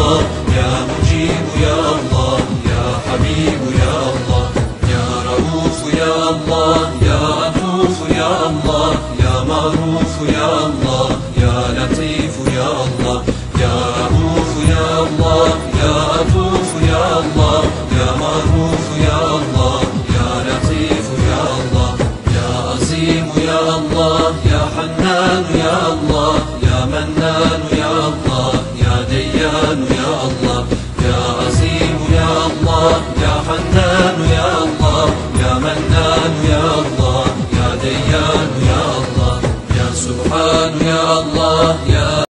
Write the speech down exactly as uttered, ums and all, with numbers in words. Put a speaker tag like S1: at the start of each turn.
S1: الله يا مجيب يا الله يا حبيب يا الله يا رؤوف يا الله يا عطوف يا الله يا معروف يا الله يا لطيف يا الله يا رؤوف يا الله يا عطوف يا الله يا معروف يا الله يا لطيف يا الله يا عظيم يا الله يا حنان يا الله يا منان يا الله يا ديان يا الله يا عظيم يا الله يا حنان يا الله يا منان يا الله يا ديان يا الله يا سبحان يا الله يا